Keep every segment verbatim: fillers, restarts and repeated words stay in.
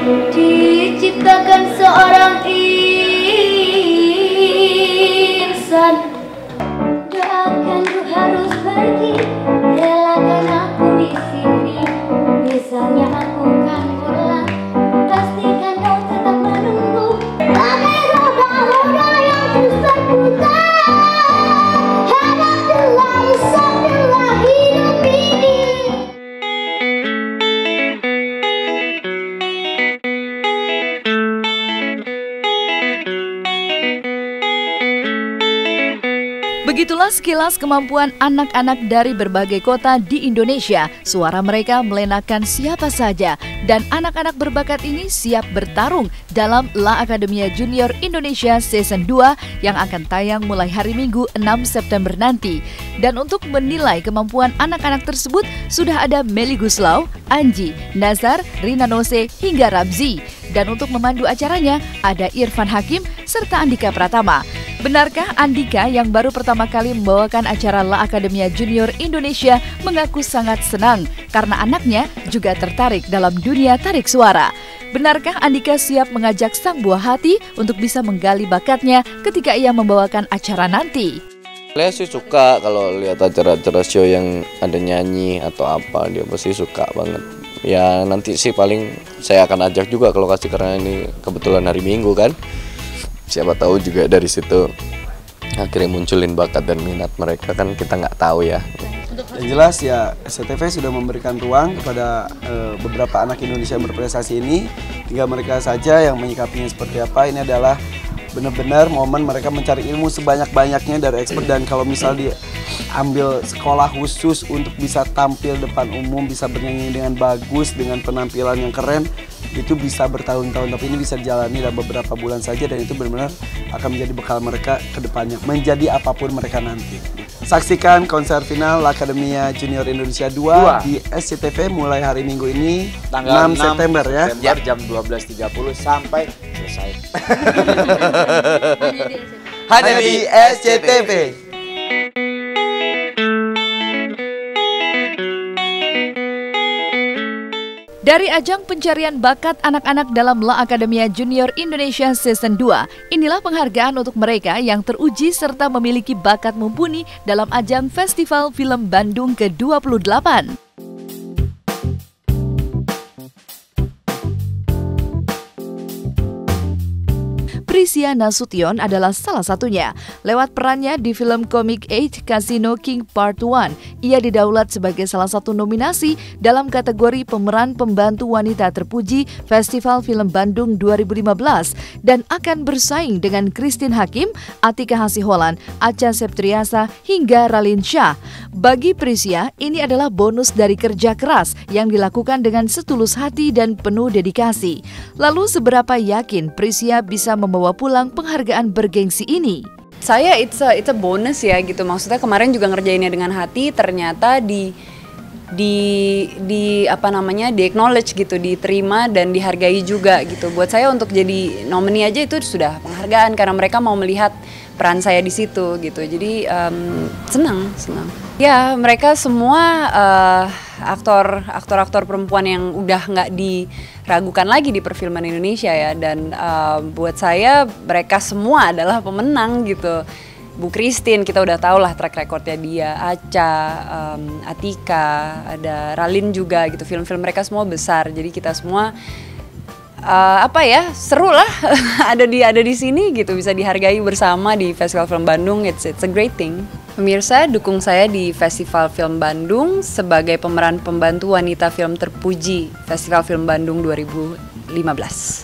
diciptakan seorang insan. Doakan ku harus pergi, relakan aku di sini. Misalnya aku kan pulang, pastikan kau tetap menunggu. Bagai roda-roda yang terus berputar, hadapilah, isapilah hidup ini. Begitulah sekilas kemampuan anak-anak dari berbagai kota di Indonesia. Suara mereka melenakan siapa saja, dan anak-anak berbakat ini siap bertarung dalam La Academia Junior Indonesia Season dua yang akan tayang mulai hari Minggu enam September nanti. Dan untuk menilai kemampuan anak-anak tersebut sudah ada Meli Guslau, Anji, Nazar, Rina Nose, hingga Ramzi. Dan untuk memandu acaranya ada Irfan Hakim serta Andika Pratama. Benarkah Andika yang baru pertama kali membawakan acara La Academia Junior Indonesia mengaku sangat senang karena anaknya juga tertarik dalam dunia tarik suara? Benarkah Andika siap mengajak sang buah hati untuk bisa menggali bakatnya ketika ia membawakan acara nanti? Saya sih suka kalau lihat acara-acara show yang ada nyanyi atau apa, dia pasti suka banget. Ya nanti sih paling saya akan ajak juga ke lokasi karena ini kebetulan hari Minggu kan. Siapa tahu juga dari situ akhirnya munculin bakat dan minat mereka, kan kita nggak tahu ya. Yang jelas ya S C T V sudah memberikan ruang kepada e, beberapa anak Indonesia yang berprestasi ini, tinggal mereka saja yang menyikapinya seperti apa. Ini adalah benar-benar momen mereka mencari ilmu sebanyak-banyaknya dari expert, dan kalau misal dia ambil sekolah khusus untuk bisa tampil depan umum, bisa bernyanyi dengan bagus, dengan penampilan yang keren, itu bisa bertahun-tahun, tapi ini bisa dijalani dalam beberapa bulan saja, dan itu benar-benar akan menjadi bekal mereka ke depannya, menjadi apapun mereka nanti. Saksikan konser final La Academia Junior Indonesia dua, dua di S C T V mulai hari Minggu ini, tanggal enam September ya. September, jam dua belas tiga puluh sampai selesai. Hanya di S C T V. Dari ajang pencarian bakat anak-anak dalam La Academia Junior Indonesia Season dua, inilah penghargaan untuk mereka yang teruji serta memiliki bakat mumpuni dalam ajang Festival Film Bandung ke dua puluh delapan. Prisia Nasution adalah salah satunya. Lewat perannya di film komik Eight Casino King Part satu, ia didaulat sebagai salah satu nominasi dalam kategori pemeran pembantu wanita terpuji Festival Film Bandung dua ribu lima belas dan akan bersaing dengan Christine Hakim, Atika Hasiholan, Acha Septriasa, hingga Ralin Shah. Bagi Prisia, ini adalah bonus dari kerja keras yang dilakukan dengan setulus hati dan penuh dedikasi. Lalu seberapa yakin Prisia bisa membawa pulang penghargaan bergengsi ini? Saya it's a, it's a bonus ya gitu. Maksudnya kemarin juga ngerjainnya dengan hati, ternyata di di di apa namanya di acknowledge gitu, diterima dan dihargai juga gitu. Buat saya untuk jadi nominee aja itu sudah penghargaan karena mereka mau melihat peran saya di situ gitu. Jadi um, senang, senang. Ya mereka semua uh, aktor aktor-aktor perempuan yang udah nggak diragukan lagi di perfilman Indonesia ya, dan uh, buat saya mereka semua adalah pemenang gitu. Bu Christine kita udah tahu lah track recordnya dia, Acha, um, Atika, ada Ralin juga gitu. Film-film mereka semua besar, jadi kita semua uh, apa ya seru lah ada di ada di sini gitu, bisa dihargai bersama di Festival Film Bandung. It's it's a great thing. Pemirsa, dukung saya di Festival Film Bandung sebagai pemeran pembantu wanita film terpuji Festival Film Bandung dua ribu lima belas.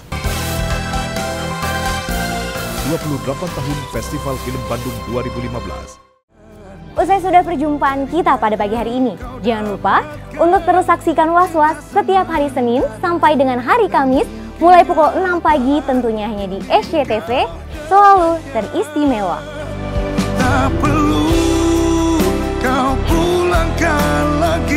dua puluh delapan tahun Festival Film Bandung dua ribu lima belas. Usai sudah perjumpaan kita pada pagi hari ini, jangan lupa untuk terus saksikan Was-Was setiap hari Senin sampai dengan hari Kamis mulai pukul enam pagi, tentunya hanya di S C T V, selalu teristimewa. Tak perlu kau pulangkan lagi.